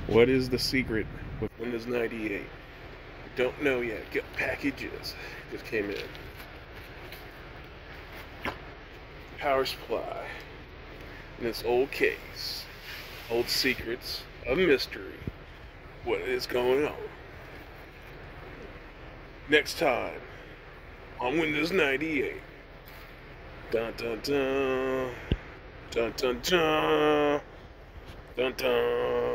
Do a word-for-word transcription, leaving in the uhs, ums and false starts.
What is the secret with Windows ninety-eight? Don't know yet. Get packages. Just came in. Power supply. In this old case. Old secrets of mystery. What is going on? Next time on Windows ninety-eight. Dun dun dun. Dun dun dun. Dun dun.